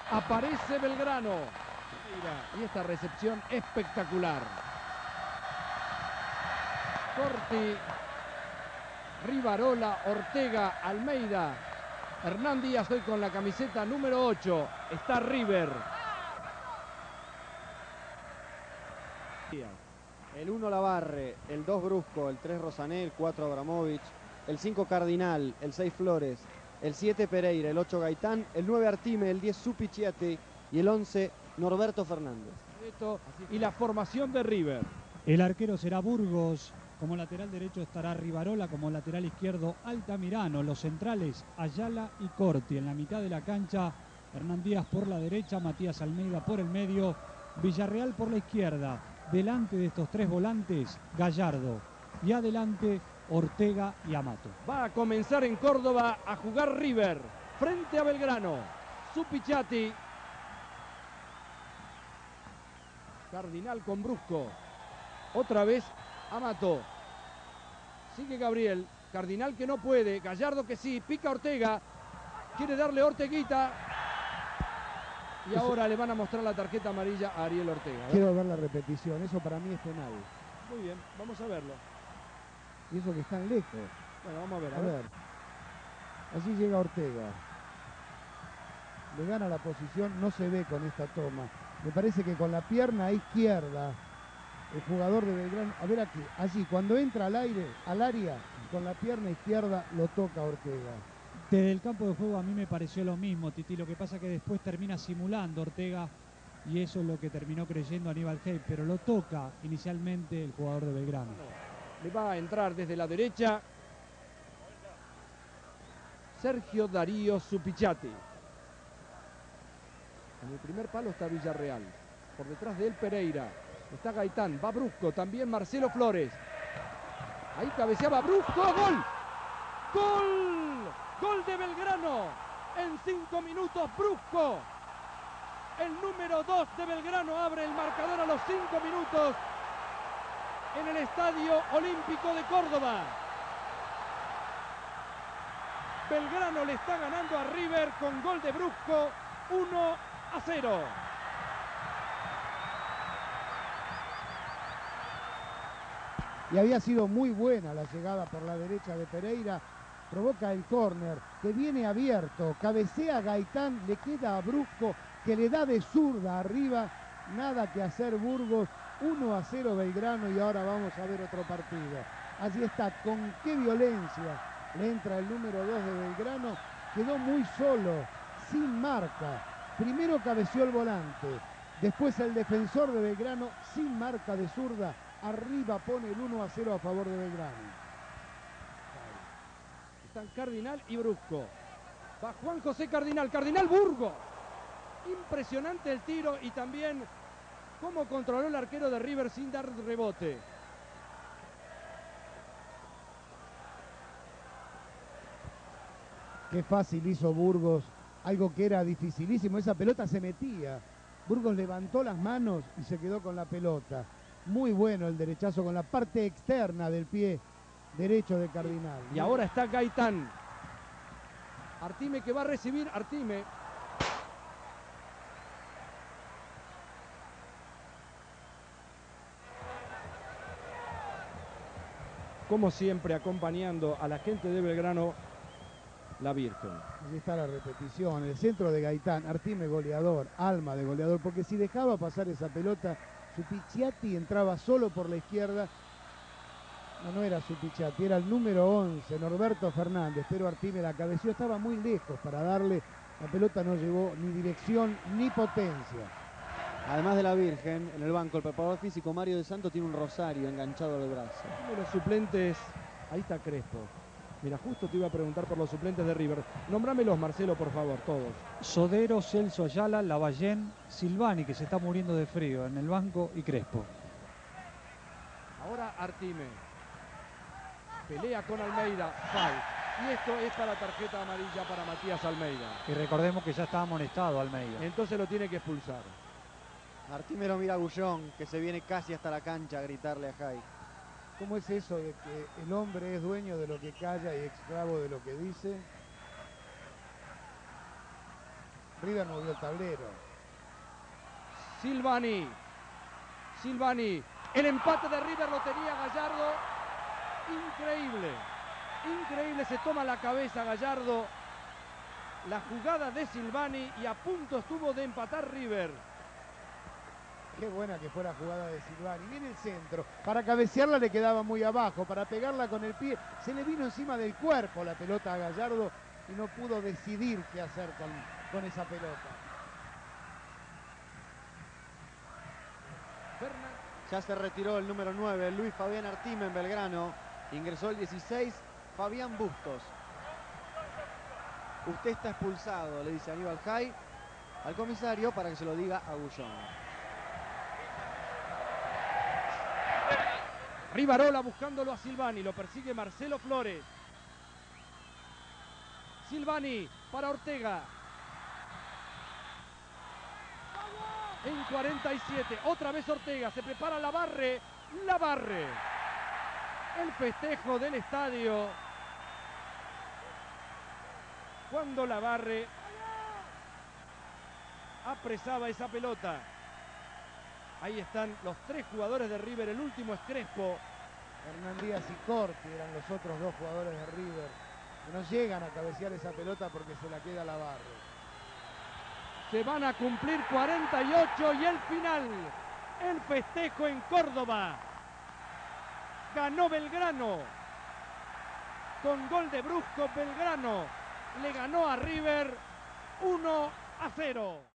Aparece Belgrano. Y esta recepción espectacular. Corti, Rivarola, Ortega, Almeida, Hernán Díaz hoy con la camiseta número 8. Está River. El 1 Lavarre, el 2 Brusco, el 3 Rosané, el 4 Abramovich, el 5 Cardinal, el 6 Flores, el 7 Pereira, el 8 Gaitán, el 9 Artime, el 10 Supicchiati y el 11 Norberto Fernández. Y la formación de River. El arquero será Burgos. Como lateral derecho estará Rivarola, como lateral izquierdo Altamirano, los centrales Ayala y Corti. En la mitad de la cancha Hernán Díaz por la derecha, Matías Almeida por el medio, Villarreal por la izquierda. Delante de estos tres volantes Gallardo y adelante Ortega y Amato. Va a comenzar en Córdoba a jugar River frente a Belgrano. Supicchiati. Cardinal con Brusco. Otra vez Amato. Sigue Gabriel. Cardinal que no puede. Gallardo que sí. Pica Ortega. Quiere darle Orteguita. Y ahora le van a mostrar la tarjeta amarilla a Ariel Ortega. Quiero ver la repetición. Eso para mí es penal. Muy bien. Vamos a verlo. Y eso que están lejos. Bueno, vamos a ver. A ver. Allí llega Ortega. Le gana la posición. No se ve con esta toma. Me parece que con la pierna izquierda el jugador de Belgrano, a ver aquí, allí, cuando entra al aire, al área, con la pierna izquierda lo toca Ortega. Desde el campo de juego a mí me pareció lo mismo, Titi, lo que pasa que después termina simulando Ortega y eso es lo que terminó creyendo Aníbal Hey, pero lo toca inicialmente el jugador de Belgrano. Le va a entrar desde la derecha Sergio Darío Supicchiati. En el primer palo está Villarreal. Por detrás de él Pereira. Está Gaitán. Va Brusco. También Marcelo Flores. Ahí cabeceaba Brusco. ¡Gol! ¡Gol! ¡Gol de Belgrano! En 5 minutos Brusco. El número 2 de Belgrano abre el marcador a los 5 minutos en el Estadio Olímpico de Córdoba. Belgrano le está ganando a River con gol de Brusco. 1-0. Y había sido muy buena la llegada por la derecha de Pereira. Provoca el córner que viene abierto. Cabecea Gaitán, le queda a Brusco que le da de zurda arriba. Nada que hacer Burgos. 1-0 Belgrano y ahora vamos a ver otro partido. Allí está, con qué violencia le entra el número 2 de Belgrano. Quedó muy solo, sin marca. Primero cabeció el volante, después el defensor de Belgrano sin marca de zurda. Arriba pone el 1-0 a favor de Belgrano. Están Cardinal y Brusco. Va Juan José Cardinal. Cardinal Burgos. Impresionante el tiro y también cómo controló el arquero de River sin dar rebote. Qué fácil hizo Burgos, algo que era dificilísimo. Esa pelota se metía. Burgos levantó las manos y se quedó con la pelota. Muy bueno el derechazo con la parte externa del pie derecho de Cardinal. Y ahora está Gaitán. Artime que va a recibir. Artime. Como siempre, acompañando a la gente de Belgrano, la Virgen. Allí está la repetición, el centro de Gaitán, Artime goleador, alma de goleador, porque si dejaba pasar esa pelota, Supicchiati entraba solo por la izquierda. No era Supicchiati, era el número 11, Norberto Fernández, pero Artime la cabeció, estaba muy lejos para darle, la pelota no llevó ni dirección ni potencia. Además de la Virgen, en el banco el preparador físico Mario de Santo tiene un rosario enganchado al brazo. Uno de los suplentes, ahí está Crespo. Mira, justo te iba a preguntar por los suplentes de River. Nombrámelos, Marcelo, por favor, todos. Sodero, Celso Ayala, Lavallén, Silvani, que se está muriendo de frío en el banco, y Crespo. Ahora Artime. Pelea con Almeida. Foul. Y esto es para tarjeta amarilla para Matías Almeida. Y recordemos que ya está amonestado Almeida. Entonces lo tiene que expulsar. Artime lo mira a Gullón, que se viene casi hasta la cancha a gritarle a Jai. ¿Cómo es eso de que el hombre es dueño de lo que calla y esclavo de lo que dice? River movió el tablero. Silvani. Silvani. El empate de River lo tenía Gallardo. Increíble. Increíble, se toma la cabeza Gallardo. La jugada de Silvani y a punto estuvo de empatar River. Qué buena que fue la jugada de Silvani. Viene el centro. Para cabecearla le quedaba muy abajo. Para pegarla con el pie se le vino encima del cuerpo la pelota a Gallardo y no pudo decidir qué hacer con esa pelota. Ya se retiró el número 9, Luis Fabián Artime en Belgrano. Ingresó el 16, Fabián Bustos. Usted está expulsado, le dice Aníbal Jay al comisario para que se lo diga a Gullón. Rivarola buscándolo a Silvani, lo persigue Marcelo Flores. Silvani para Ortega. En 47, otra vez Ortega, se prepara la barre. El festejo del estadio. Cuando la barre apresaba esa pelota. Ahí están los tres jugadores de River, el último es Crespo. Hernán Díaz y Corti eran los otros dos jugadores de River que no llegan a cabecear esa pelota porque se la queda la barre. Se van a cumplir 48 y el final. El festejo en Córdoba. Ganó Belgrano. Con gol de Brusco, Belgrano le ganó a River 1-0.